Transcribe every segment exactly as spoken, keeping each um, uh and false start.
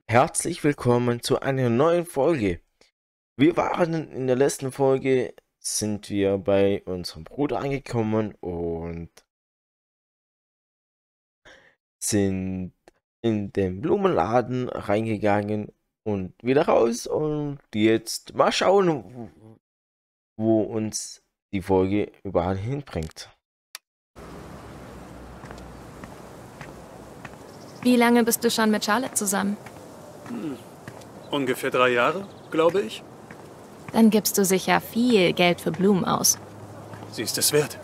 Herzlich willkommen zu einer neuen Folge. Wir waren in der letzten Folge, sind wir bei unserem Bruder angekommen und sind in den Blumenladen reingegangen und wieder raus und jetzt mal schauen, wo uns die Folge überall hinbringt. Wie lange bist du schon mit Charlotte zusammen? Hm. Ungefähr drei Jahre, glaube ich. Dann gibst du sicher viel Geld für Blumen aus. Sie ist es wert.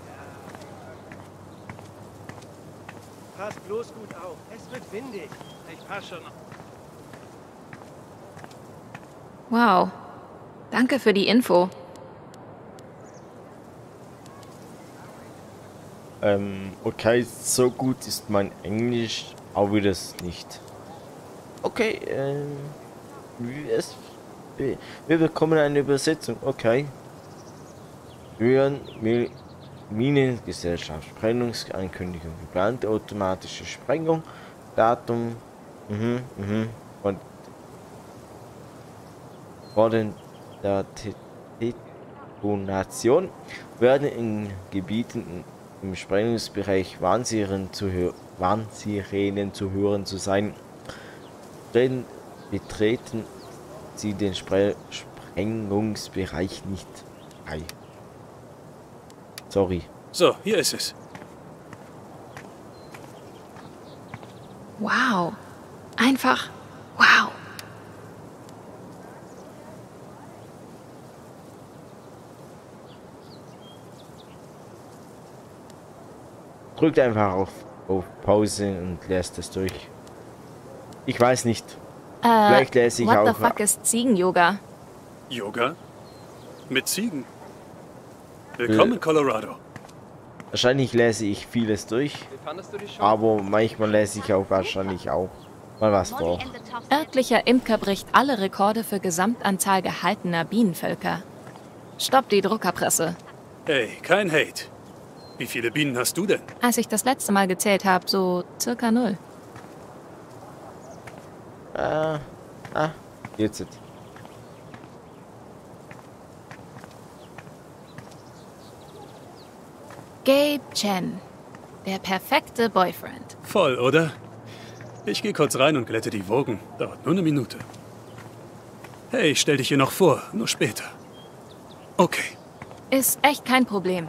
Pass bloß gut auf. Es wird windig. Ich pass schon. Wow. Danke für die Info. Ähm, okay, so gut ist mein Englisch auch wieder nicht. Okay, ähm, es, wir bekommen eine Übersetzung, okay. Hören, Minengesellschaft, Sprengungsankündigung, geplante automatische Sprengung, Datum, mhm, mhm, und vor den der Detonation werden in Gebieten im Sprengungsbereich Warnsirenen zu, hö Warnsirenen zu hören zu sein. Betreten Sie den Spre Sprengungsbereich nicht. Ei. Sorry. So, hier ist es. Wow. Einfach wow. Drückt einfach auf, auf Pause und lässt es durch. Ich weiß nicht. Äh, Vielleicht lese ich what auch. the fuck ist Ziegen-Yoga? Yoga? Mit Ziegen? Willkommen in Colorado. Wahrscheinlich lese ich vieles durch, aber manchmal lese ich auch wahrscheinlich auch mal was vor. Örtlicher Imker bricht alle Rekorde für Gesamtanzahl gehaltener Bienenvölker. Stopp die Druckerpresse. Hey, kein Hate. Wie viele Bienen hast du denn? Als ich das letzte Mal gezählt habe, so circa null. Ah, ah, jetzt. Gabe Chen. Der perfekte Boyfriend. Voll, oder? Ich gehe kurz rein und glätte die Wogen. Dauert nur eine Minute. Hey, ich stell dich hier noch vor, nur später. Okay. Ist echt kein Problem.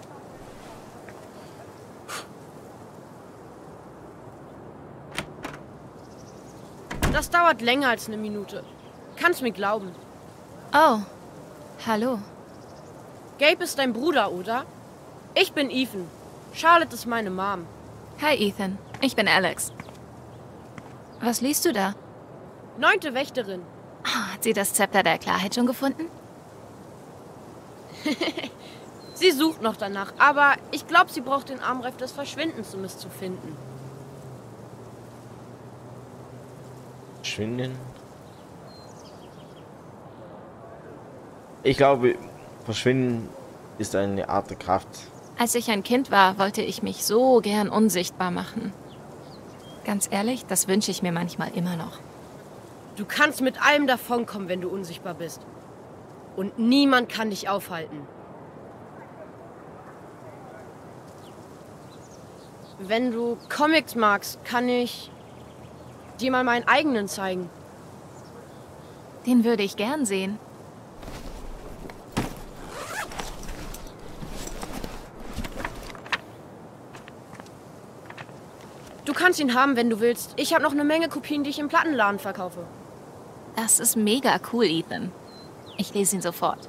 Das dauert länger als eine Minute. Kannst mir glauben. Oh, hallo. Gabe ist dein Bruder, oder? Ich bin Ethan. Charlotte ist meine Mom. Hi Ethan, ich bin Alex. Was liest du da? Neunte Wächterin. Oh, hat sie das Zepter der Klarheit schon gefunden? Sie sucht noch danach, aber ich glaube, sie braucht den Armreif des Verschwindens, um es zu finden. Verschwinden. Ich glaube, verschwinden ist eine Art der Kraft. Als ich ein Kind war, wollte ich mich so gern unsichtbar machen. Ganz ehrlich, das wünsche ich mir manchmal immer noch. Du kannst mit allem davonkommen, wenn du unsichtbar bist. Und niemand kann dich aufhalten. Wenn du Comics magst, kann ich dir mal meinen eigenen zeigen. Den würde ich gern sehen. Du kannst ihn haben, wenn du willst. Ich habe noch eine Menge Kopien, die ich im Plattenladen verkaufe. Das ist mega cool, Ethan. Ich lese ihn sofort.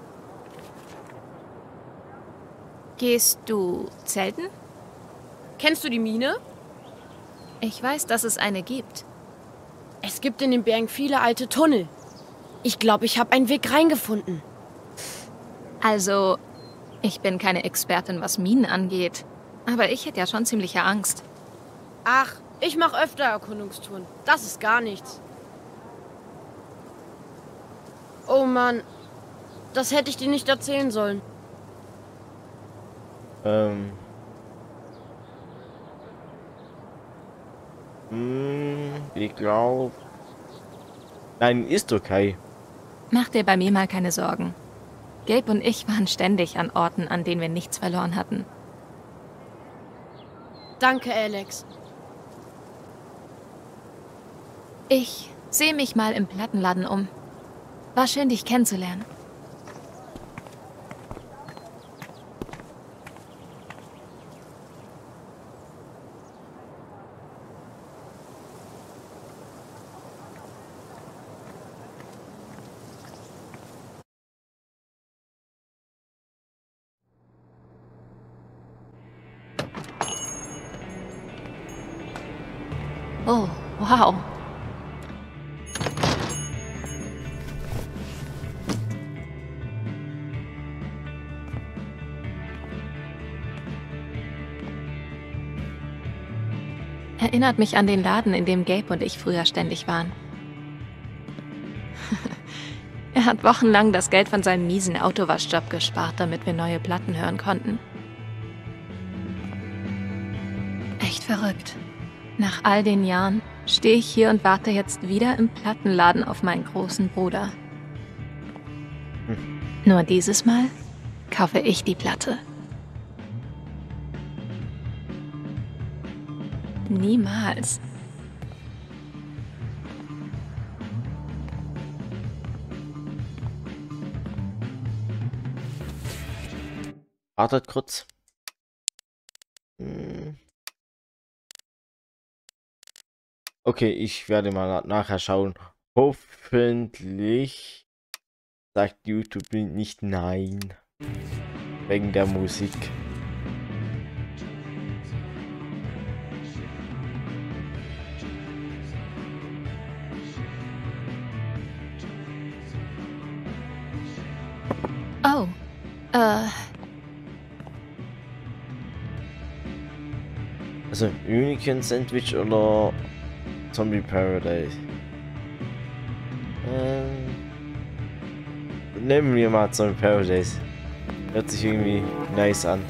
Gehst du zelten? Kennst du die Mine? Ich weiß, dass es eine gibt. Es gibt in den Bergen viele alte Tunnel. Ich glaube, ich habe einen Weg reingefunden. Also, ich bin keine Expertin, was Minen angeht. Aber ich hätte ja schon ziemliche Angst. Ach, ich mache öfter Erkundungstouren. Das ist gar nichts. Oh Mann, das hätte ich dir nicht erzählen sollen. Ähm. Hm, ich glaube, Nein, ist okay. Mach dir bei mir mal keine Sorgen. Gabe und ich waren ständig an Orten, an denen wir nichts verloren hatten. Danke, Alex. Ich sehe mich mal im Plattenladen um. War schön, dich kennenzulernen. Oh, wow. Erinnert mich an den Laden, in dem Gabe und ich früher ständig waren. Er hat wochenlang das Geld von seinem miesen Autowaschjob gespart, damit wir neue Platten hören konnten. Echt verrückt. Nach all den Jahren stehe ich hier und warte jetzt wieder im Plattenladen auf meinen großen Bruder. Hm. Nur dieses Mal kaufe ich die Platte. Niemals. Wartet kurz. Hm. Okay, ich werde mal nachher schauen. Hoffentlich sagt YouTube nicht nein. Wegen der Musik. Oh, äh... Also, Unicorn Sandwich oder Zombie Paradise? Ähm, nehmen wir mal Zombie Paradise. Hört sich irgendwie nice an.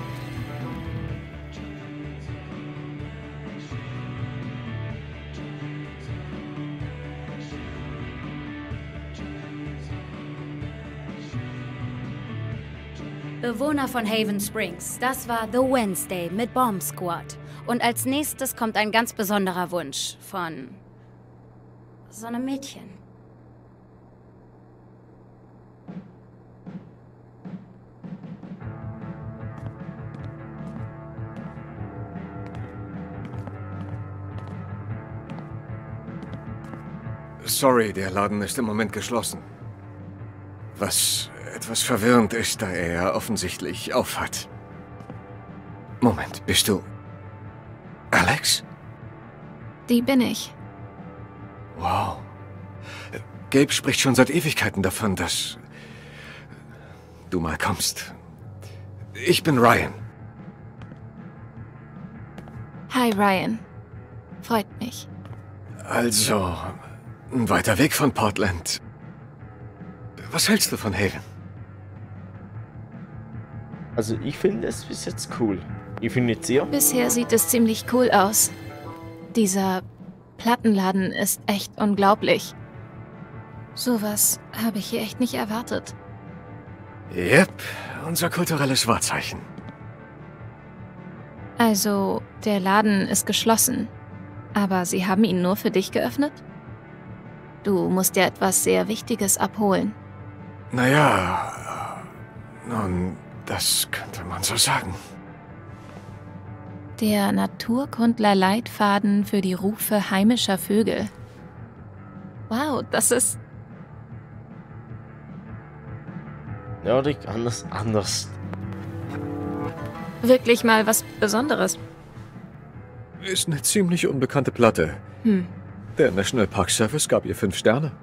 Bewohner von Haven Springs, das war The Wednesday mit Bomb Squad. Und als nächstes kommt ein ganz besonderer Wunsch von so einem Mädchen. Sorry, der Laden ist im Moment geschlossen. Was etwas verwirrend ist, da er ja offensichtlich aufhat. Moment, bist du Alex? Die bin ich. Wow. Gabe spricht schon seit Ewigkeiten davon, dass du mal kommst. Ich bin Ryan. Hi, Ryan. Freut mich. Also, ein weiter Weg von Portland. Was hältst du von Haven? Also, ich finde es bis jetzt cool. Ich finde jetzt ihr? Bisher sieht es ziemlich cool aus. Dieser Plattenladen ist echt unglaublich. Sowas habe ich hier echt nicht erwartet. Yep, unser kulturelles Wahrzeichen. Also, der Laden ist geschlossen. Aber sie haben ihn nur für dich geöffnet? Du musst dir etwas sehr Wichtiges abholen. Naja, nun, das könnte man so sagen. Der Naturkundler-Leitfaden für die Rufe heimischer Vögel. Wow, das ist... Nordic anders, anders. Wirklich mal was Besonderes. Ist eine ziemlich unbekannte Platte. Hm. Der National Park Service gab ihr fünf Sterne.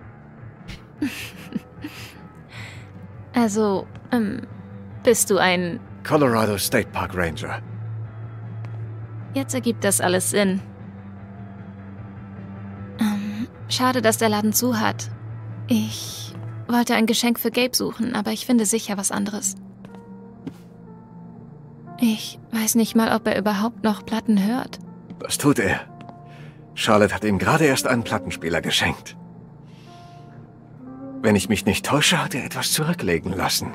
Also, ähm, bist du ein... Colorado State Park Ranger. Jetzt ergibt das alles Sinn. Ähm, schade, dass der Laden zu hat. Ich wollte ein Geschenk für Gabe suchen, aber ich finde sicher was anderes. Ich weiß nicht mal, ob er überhaupt noch Platten hört. Das tut er. Charlotte hat ihm gerade erst einen Plattenspieler geschenkt. Wenn ich mich nicht täusche, hat er etwas zurücklegen lassen.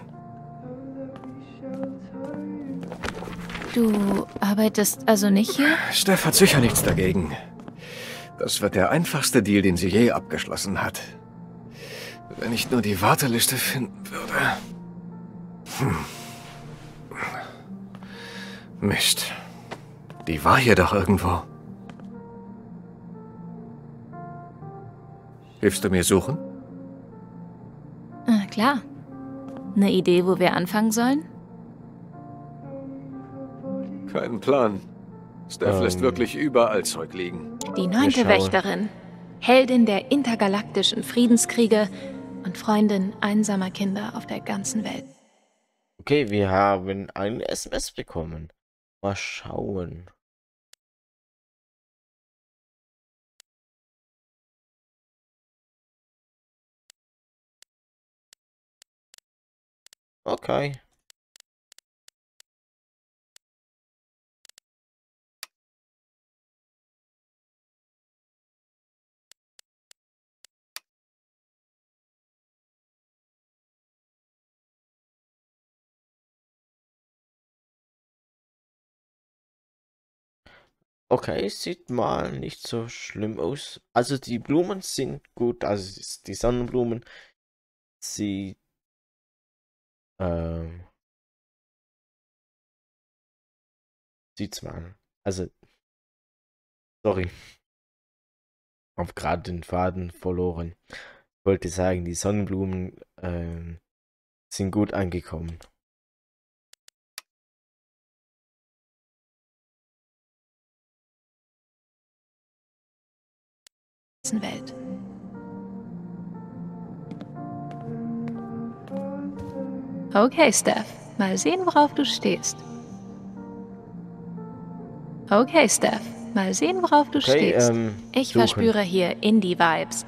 Du arbeitest also nicht hier? Steph hat sicher nichts dagegen. Das wird der einfachste Deal, den sie je abgeschlossen hat. Wenn ich nur die Warteliste finden würde. Hm. Mist. Die war hier doch irgendwo. Hilfst du mir suchen? Ah, klar. Eine Idee, wo wir anfangen sollen? Keinen Plan. Steph Ähm. lässt wirklich überall Zeug liegen. Die neunte schauen. Wächterin. Heldin der intergalaktischen Friedenskriege und Freundin einsamer Kinder auf der ganzen Welt. Okay, wir haben eine S M S bekommen. Mal schauen. Okay. Okay, sieht mal nicht so schlimm aus. Also die Blumen sind gut, also die Sonnenblumen. Sie ähm, sieht's mal. Also, sorry. Hab gerade den Faden verloren. Ich wollte sagen, die Sonnenblumen ähm, sind gut angekommen. Welt. Okay, Steph. Mal sehen, worauf du stehst. Okay, Steph. Mal sehen, worauf du Okay, stehst. ähm, Ich suchen. verspüre hier Indie-Vibes.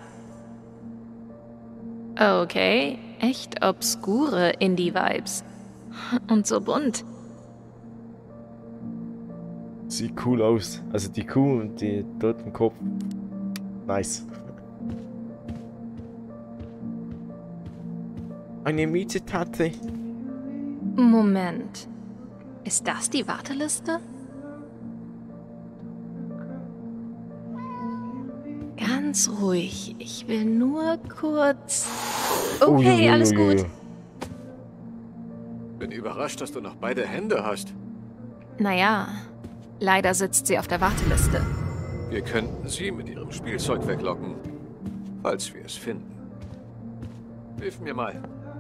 Okay, echt obskure Indie-Vibes. Und so bunt. Sieht cool aus. Also die Kuh und die dort im Kopf. Nice. Eine Mietetatte. Moment. Ist das die Warteliste? Ganz ruhig. Ich will nur kurz... Okay, alles gut. Bin überrascht, dass du noch beide Hände hast. Naja, leider sitzt sie auf der Warteliste. Wir könnten sie mit ihrem Spielzeug weglocken. Falls wir es finden. Hilf mir mal.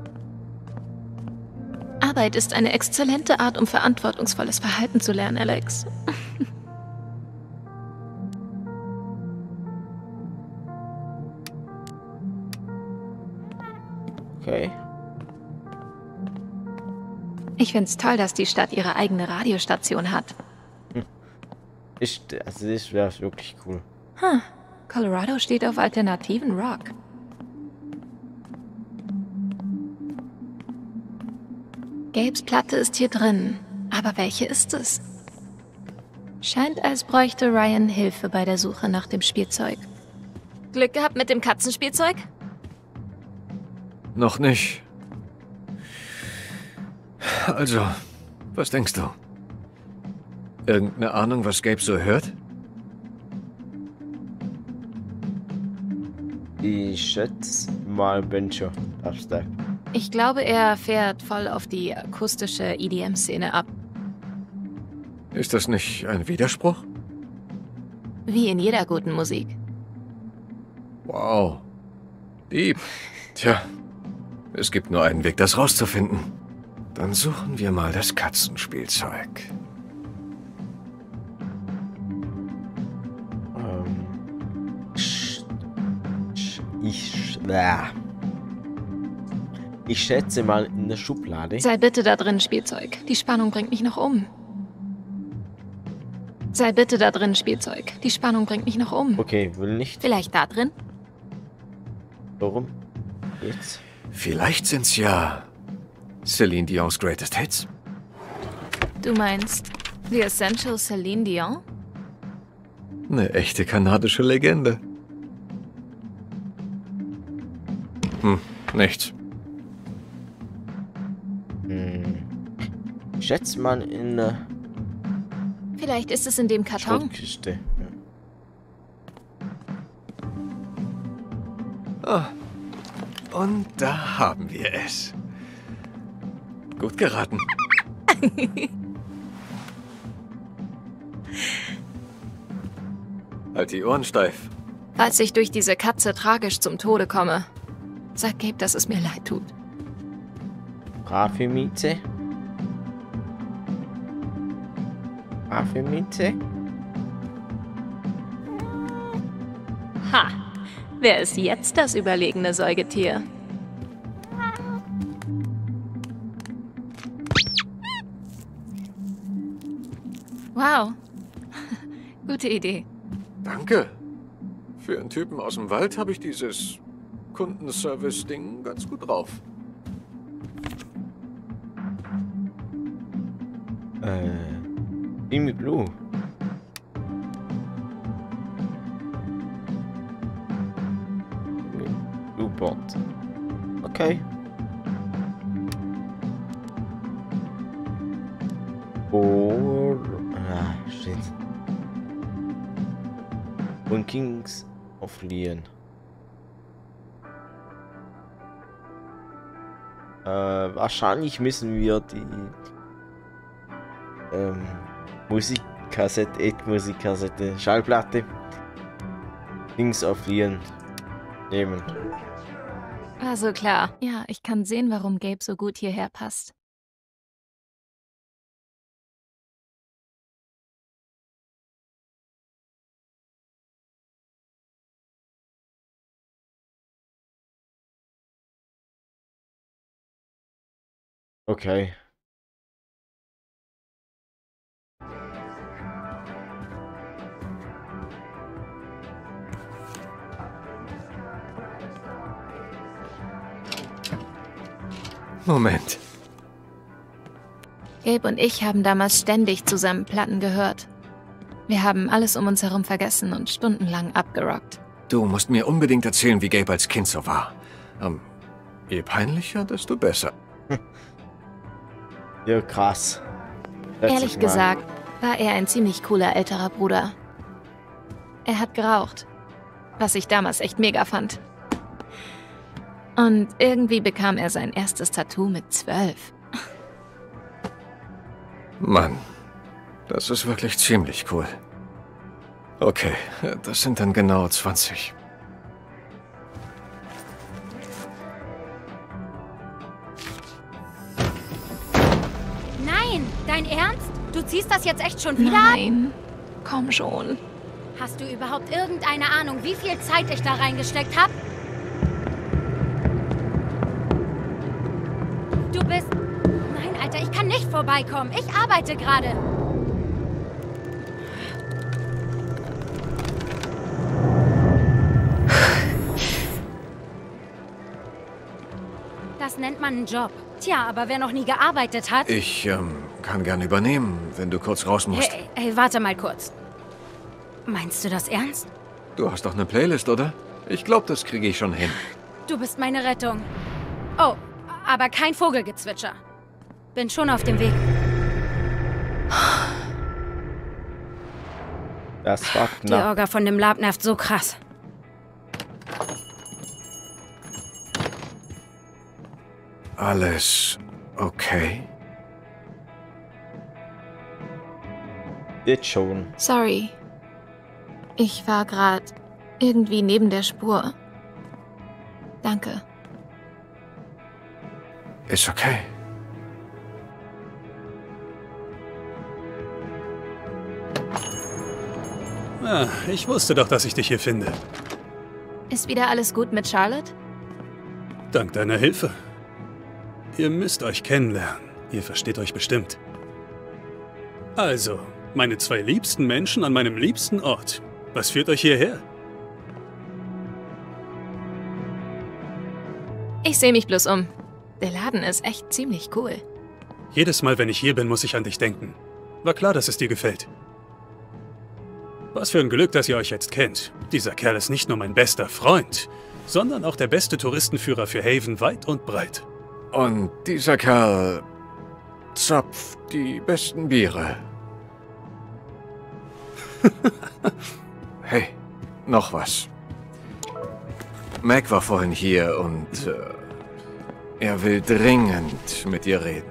Arbeit ist eine exzellente Art, um verantwortungsvolles Verhalten zu lernen, Alex. Okay. Ich find's toll, dass die Stadt ihre eigene Radiostation hat. Ich, also das wäre wirklich cool. Huh. Colorado steht auf alternativen Rock. Gabes Platte ist hier drin. Aber welche ist es? Scheint, als bräuchte Ryan Hilfe bei der Suche nach dem Spielzeug. Glück gehabt mit dem Katzenspielzeug? Noch nicht. Also, was denkst du? Irgendeine Ahnung, was Gabe so hört? Ich schätze mal Bencher. Dubstep. Ich glaube, er fährt voll auf die akustische E D M-Szene ab. Ist das nicht ein Widerspruch? Wie in jeder guten Musik. Wow. Deep. Tja, es gibt nur einen Weg, das rauszufinden. Dann suchen wir mal das Katzenspielzeug. Ähm. sch- sch- Ich. sch- ah. Ich schätze mal in der Schublade. Sei bitte da drin, Spielzeug. Die Spannung bringt mich noch um. Sei bitte da drin, Spielzeug. Die Spannung bringt mich noch um. Okay, will nicht. Vielleicht da drin? Warum? Jetzt. Vielleicht sind's ja Celine Dion's Greatest Hits. Du meinst The Essential Celine Dion? Eine echte kanadische Legende. Hm, Nichts. Hm. Ich schätze mal in der Vielleicht ist es in dem Karton. Schrottkiste. Ah. Und da haben wir es. Gut geraten. Halt die Ohren steif. Falls ich durch diese Katze tragisch zum Tode komme, sag Gabe, dass es mir leid tut. Brave Miete. Brave Miete. Ha! Wer ist jetzt das überlegene Säugetier? Wow. Gute Idee. Danke. Für einen Typen aus dem Wald habe ich dieses Kundenservice-Ding ganz gut drauf. Äh. Amy Blue. Blue Bot. Okay. Or. Ah, shit. Und Kings of Leon. Äh, wahrscheinlich müssen wir die ähm, Musikkassette, Ed-Musikkassette, Schallplatte Kings of Leon nehmen. Also klar. Ja, ich kann sehen, warum Gabe so gut hierher passt. Okay. Moment. Gabe und ich haben damals ständig zusammen Platten gehört. Wir haben alles um uns herum vergessen und stundenlang abgerockt. Du musst mir unbedingt erzählen, wie Gabe als Kind so war. Ähm, je peinlicher, desto besser. Ja, krass. Schätze Ehrlich ich mal. gesagt, war er ein ziemlich cooler älterer Bruder. Er hat geraucht, was ich damals echt mega fand. Und irgendwie bekam er sein erstes Tattoo mit zwölf. Mann, das ist wirklich ziemlich cool. Okay, das sind dann genau zwanzig. Nein, dein Ernst? Du ziehst das jetzt echt schon wieder ab? Nein, komm schon. Hast du überhaupt irgendeine Ahnung, wie viel Zeit ich da reingesteckt habe? Du bist... Nein, Alter, ich kann nicht vorbeikommen. Ich arbeite gerade. Das nennt man einen Job. Tja, aber wer noch nie gearbeitet hat... Ich, ähm, kann gern übernehmen, wenn du kurz raus musst. Hey, hey, warte mal kurz. Meinst du das ernst? Du hast doch eine Playlist, oder? Ich glaube, das kriege ich schon hin. Du bist meine Rettung. Oh, aber kein Vogelgezwitscher. Bin schon auf dem Weg. Das war Die knapp. Orga von dem Lab nervt so krass. Alles okay? Jetzt schon. Sorry. Ich war gerade irgendwie neben der Spur. Danke. Ist okay. Ah, ich wusste doch, dass ich dich hier finde. Ist wieder alles gut mit Charlotte? Dank deiner Hilfe. Ihr müsst euch kennenlernen. Ihr versteht euch bestimmt. Also, meine zwei liebsten Menschen an meinem liebsten Ort. Was führt euch hierher? Ich sehe mich bloß um. Der Laden ist echt ziemlich cool. Jedes Mal, wenn ich hier bin, muss ich an dich denken. War klar, dass es dir gefällt. Was für ein Glück, dass ihr euch jetzt kennt. Dieser Kerl ist nicht nur mein bester Freund. sondern auch der beste Touristenführer für Haven weit und breit. Und dieser Kerl zapft die besten Biere. Hey, noch was. Mac war vorhin hier und äh, er will dringend mit dir reden.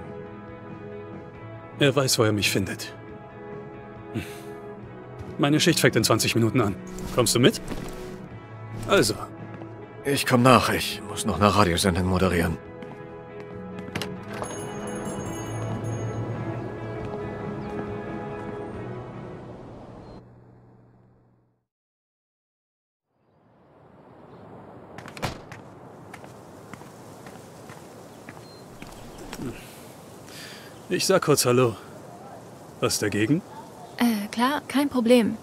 Er weiß, wo er mich findet. Hm. Meine Schicht fängt in zwanzig Minuten an. Kommst du mit? Also. Ich komm nach, ich muss noch eine Radiosendung moderieren. Ich sag kurz Hallo. Was dagegen? Äh, klar, kein Problem.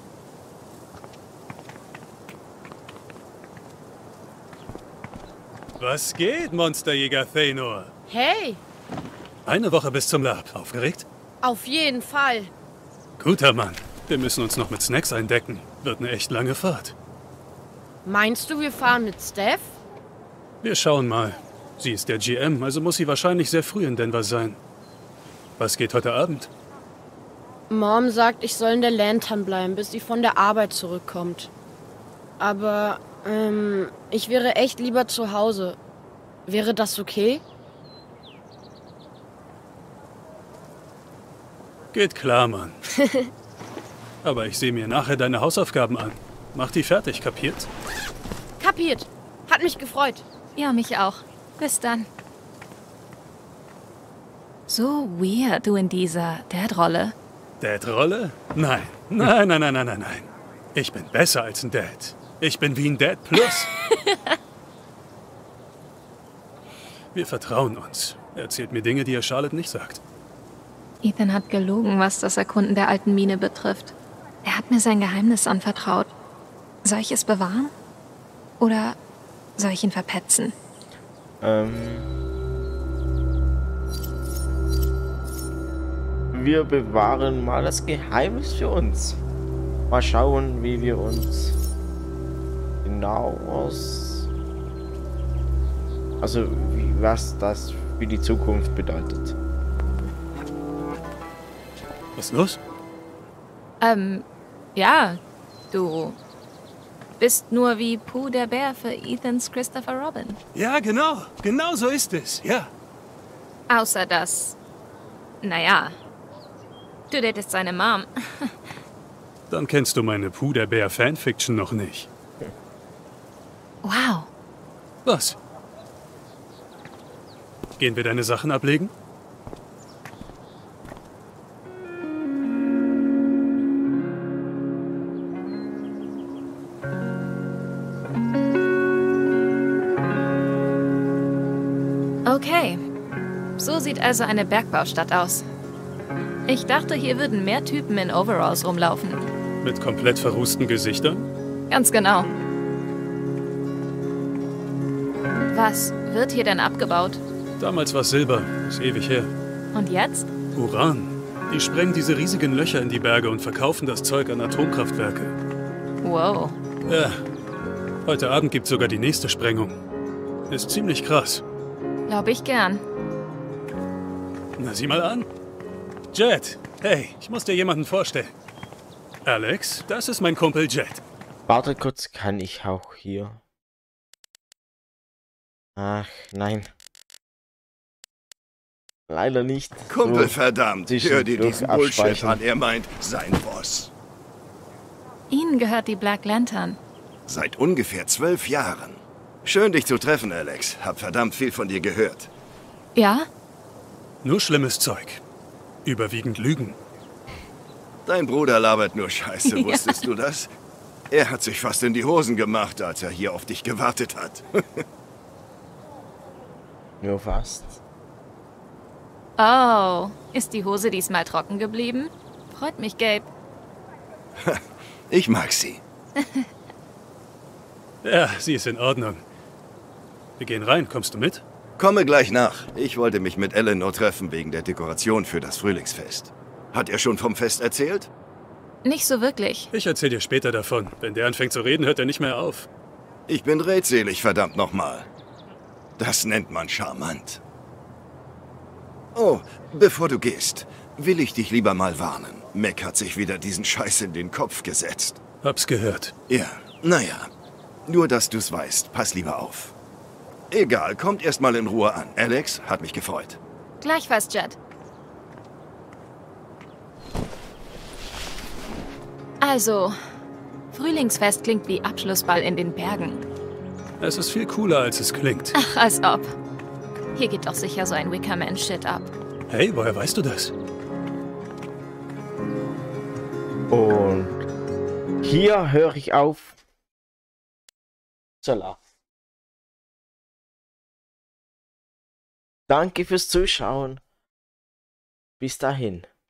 Was geht, Monsterjäger Thanor? Hey, Eine Woche bis zum Lab. Aufgeregt? auf jeden Fall. Guter Mann. Wir müssen uns noch mit Snacks eindecken. Wird eine echt lange Fahrt. Meinst du, wir fahren mit Steph? Wir schauen mal. Sie ist der G M, also muss sie wahrscheinlich sehr früh in Denver sein. Was geht heute Abend? Mom sagt, ich soll in der Lantern bleiben, bis sie von der Arbeit zurückkommt. Aber, ähm, ich wäre echt lieber zu Hause. Wäre das okay? Geht klar, Mann. Aber ich sehe mir nachher deine Hausaufgaben an. Mach die fertig, kapiert? Kapiert. Hat mich gefreut. Ja, mich auch. Bis dann. So weird, du in dieser Dad-Rolle. Dad-Rolle? Nein. Nein, nein, nein, nein, nein, nein. Ich bin besser als ein Dad. Ich bin wie ein Dad Plus. Wir vertrauen uns. Er erzählt mir Dinge, die er Charlotte nicht sagt. Ethan hat gelogen, was das Erkunden der alten Mine betrifft. Er hat mir sein Geheimnis anvertraut. Soll ich es bewahren? Oder soll ich ihn verpetzen? Ähm... Wir bewahren mal das Geheimnis für uns. Mal schauen, wie wir uns genau aus... Also, wie, was das für die Zukunft bedeutet. Was ist los? Ähm, ja, du bist nur wie Pooh der Bär für Ethans Christopher Robin. Ja, genau. Genau so ist es. Ja. Außer dass, naja, du datest seine Mom. Dann kennst du meine Pooh der Bär Fanfiction noch nicht. Wow. Was? Gehen wir deine Sachen ablegen? Okay. So sieht also eine Bergbaustadt aus. Ich dachte, hier würden mehr Typen in Overalls rumlaufen. Mit komplett verrußten Gesichtern? Ganz genau. Was wird hier denn abgebaut? Damals war Silber. Ist ewig her. Und jetzt? Uran. Die sprengen diese riesigen Löcher in die Berge und verkaufen das Zeug an Atomkraftwerke. Wow. Ja. Heute Abend gibt's sogar die nächste Sprengung. Ist ziemlich krass. Glaube ich gern. Na, sieh mal an. Jet, hey, ich muss dir jemanden vorstellen. Alex, das ist mein Kumpel Jet. Warte kurz, kann ich auch hier... Ach, nein. Leider nicht. Kumpel, So verdammt, zwischen hör dir durch diesen Bullshit abspeichern. an. Er meint, sein Boss. Ihnen gehört die Black Lantern. Seit ungefähr zwölf Jahren. Schön, dich zu treffen, Alex. Hab verdammt viel von dir gehört. Ja? Nur schlimmes Zeug. Überwiegend Lügen. Dein Bruder labert nur Scheiße, Ja. wusstest du das? Er hat sich fast in die Hosen gemacht, als er hier auf dich gewartet hat. Nur fast. Oh, ist die Hose diesmal trocken geblieben? Freut mich, Gabe. Ich mag sie. Ja, sie ist in Ordnung. Wir gehen rein, kommst du mit? Komme gleich nach. Ich wollte mich mit Eleanor treffen wegen der Dekoration für das Frühlingsfest. Hat er schon vom Fest erzählt? Nicht so wirklich. Ich erzähl dir später davon. Wenn der anfängt zu reden, hört er nicht mehr auf. Ich bin redselig, verdammt nochmal. Das nennt man charmant. Oh, bevor du gehst, will ich dich lieber mal warnen. Mac hat sich wieder diesen Scheiß in den Kopf gesetzt. Hab's gehört. Ja, naja. Nur, dass du's weißt. Pass lieber auf. Egal, kommt erst mal in Ruhe an. Alex, hat mich gefreut. Gleichfalls, Jet. Also, Frühlingsfest klingt wie Abschlussball in den Bergen. Es ist viel cooler, als es klingt. Ach, als ob. Hier geht doch sicher so ein Wickerman-Shit ab. Hey, woher weißt du das? Und hier höre ich auf. Salah. Danke fürs Zuschauen. Bis dahin.